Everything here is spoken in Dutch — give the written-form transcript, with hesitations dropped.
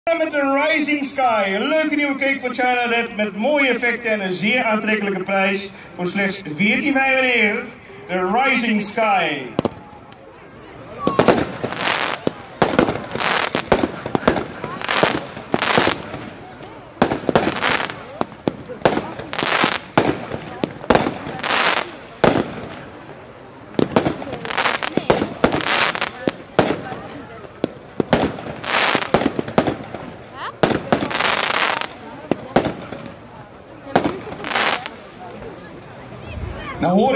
Met de Rising Sky, een leuke nieuwe cake van China Red met mooie effecten en een zeer aantrekkelijke prijs voor slechts €14,95. De Rising Sky. Nou hoor